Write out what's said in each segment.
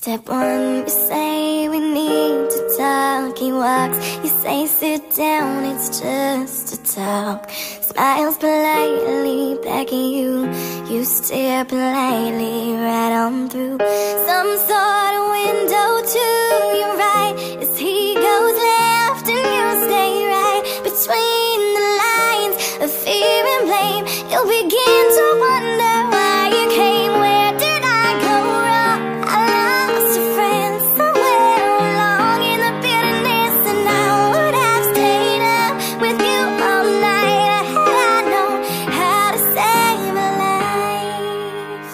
Step one, you say we need to talk. He walks, you say sit down, it's just a talk. Smiles politely back at you, you stare politely right on through some sort of window to your right. As he goes left and you stay right between the lines of fear and blame. You'll begin to wonder why you came. Where did I go wrong? I lost a friend somewhere along in the bitterness, and I would have stayed up with you all night had I known how to save a life.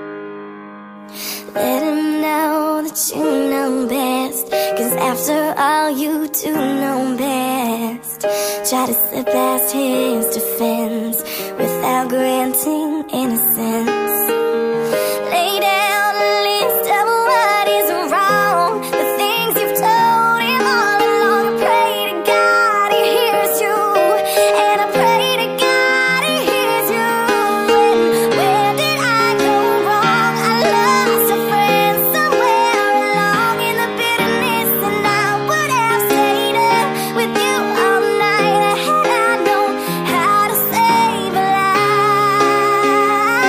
Let him know that you know best, 'cause after all you do know best. Try to slip past his defense without granting innocence. Lay down a list of what is wrong, the things you've told him all along. I pray to God he hears you, and I pray to God he hears you. And where did I go wrong? I lost a friend somewhere along in the bitterness, and I would have stayed up with you all night had I known how to save a life.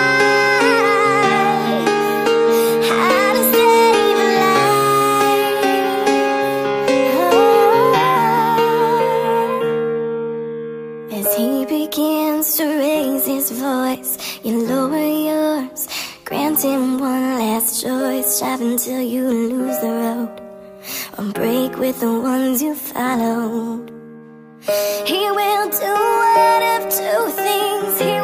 How to save a life. Oh. As he begins to raise his voice, you lower yours, grant him one last choice. Drive until you lose the road, or break with the ones you followed. He will do one of two things.